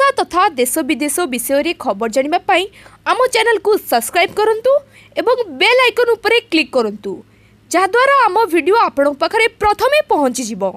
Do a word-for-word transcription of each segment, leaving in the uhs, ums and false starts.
जिला तथा देश विदेश विषय रे खबर जानिबा पई आम चैनल को सब्सक्राइब करंतु एवं बेल आइकन उपरे क्लिक करंतु जहा द्वारा आम वीडियो आपन पाखरे प्रथमे पहुंची जिवो।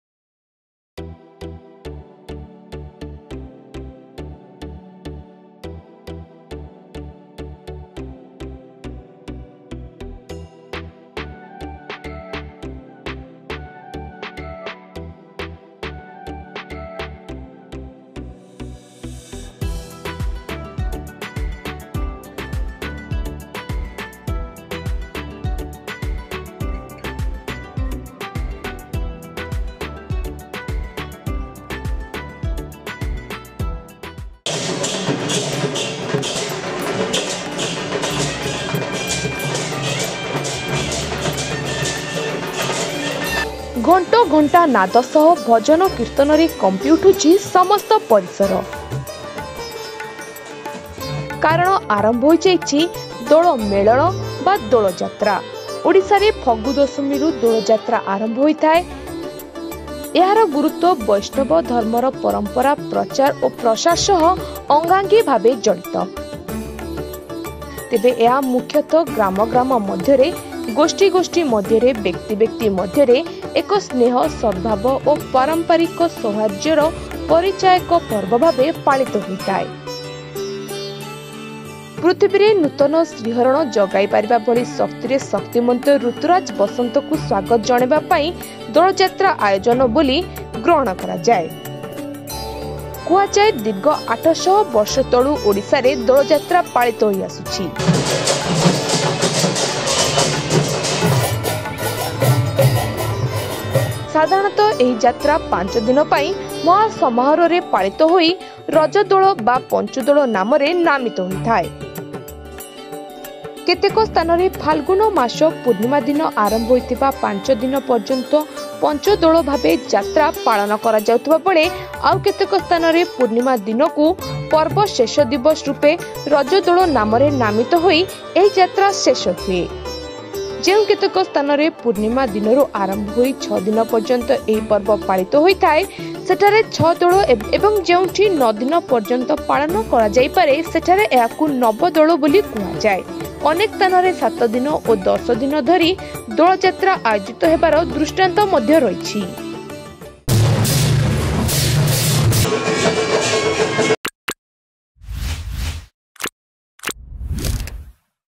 घंट घंटा नाद सह भजन कीर्तन रे कंपी उठुछि समस्त परिसर। कारण आरंभ हो जाइछि दोल मेलन बा दोल यात्रा। ओडिसा रे फगु दशमी रु दोल यात्रा आरंभ होइथाय। यार गुरुत्व वैष्णव धर्मर परंपरा प्रचार और प्रसार सह अंगांगी भावे जड़ित। तेबे यह मुख्यतः ग्राम ग्राम मध्यरे गोष्ठी गोष्ठी मध्यरे व्यक्ति व्यक्ति मध्यरे एक स्नेह सद्भाव और पारंपरिक सौहार्द्यर परिचायक पर्व भावे पालित होइताय। पृथ्वी रे नूतन श्रीहरण जगाई पारिबा भली शक्ति शक्तिमंत ऋतुराज बसंत को स्वागत जणाइबा पई दोल यात्रा आयोजन बोली ग्रहण करा जाय। कुआ जाय दीर्घ आठ सौ वर्ष तळु ओडिसा रे दोल यात्रा पालित होई आसुछि। साधारणतः एही यात्रा पांच दिन पाई महासमारोह रे पालित होई रजदोल बा पंचदोल नाम रे नामित होइथाय। केतेक स्थान रे फाल्गुन मास पूर्णिमा दिन आरंभ होइतिबा पांच दिन पर्यंत पंचदोल भावे यात्रा पालन करा जाउतबा बेले आउ केतेक स्थान रे पूर्णिमा दिन को पर्व शेष दिवस रूपे रजदोल नाम रे नामित होई एही यात्रा शेष हुए। जेउ केतेक स्थान रे पूर्णिमा दिनरु आरंभ होई छह दिन पर्यंत एही पर्व पालित होइथाय सेठारे छह दोल एवं जेउठी नौ दिन पर्यंत पालन करा जाई पारे सेठारे याकु नवदोल बोली कुहा जाय। अनेक स्थान रे सात दिन और दस दिन धरी दोल यात्रा आयोजित हेबार दृष्टांत मध्य रहिछि।